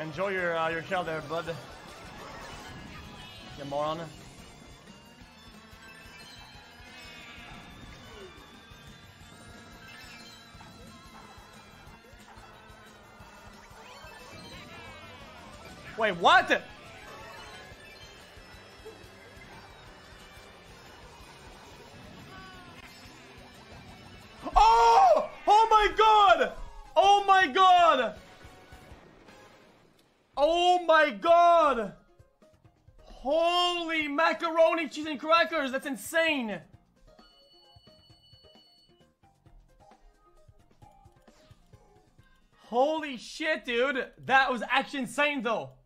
Enjoy your shell there, bud. You moron. Wait, what? Oh! Oh my god! Oh my god! Oh my god! Holy macaroni, cheese, and crackers! That's insane! Holy shit, dude! That was actually insane, though.